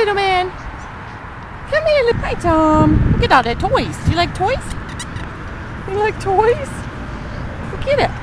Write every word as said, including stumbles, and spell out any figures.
little man. Come here, little. Hi, Tom. Look at all the toys. You like toys? You like toys? Look at it.